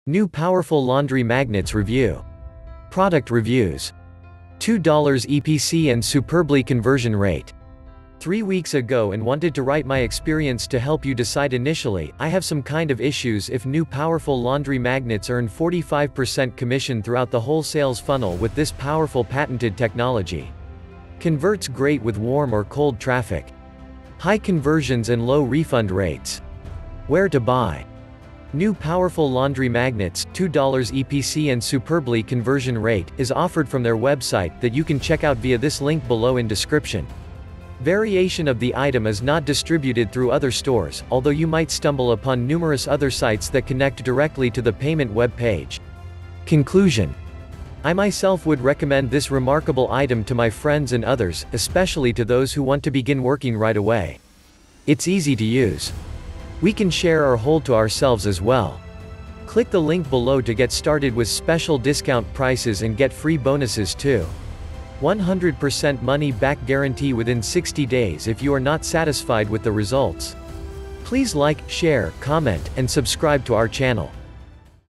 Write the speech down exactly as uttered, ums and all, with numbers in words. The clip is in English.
New powerful laundry magnets review. Product reviews. two dollars E P C and superbly conversion rate. Three weeks ago and wanted to write my experience to help you decide initially. I have some kind of issues if new powerful laundry magnets earn forty-five percent commission throughout the whole sales funnel with this powerful patented technology. Converts great with warm or cold traffic. High conversions and low refund rates. Where to buy? New powerful laundry magnets, two dollars E P C and superbly conversion rate, is offered from their website that you can check out via this link below in description. Variation of the item is not distributed through other stores, although you might stumble upon numerous other sites that connect directly to the payment web page. Conclusion. I myself would recommend this remarkable item to my friends and others, especially to those who want to begin working right away. It's easy to use. We can share or hold to ourselves as well. Click the link below to get started with special discount prices and get free bonuses too. one hundred percent money back guarantee within sixty days if you are not satisfied with the results. Please like, share, comment, and subscribe to our channel.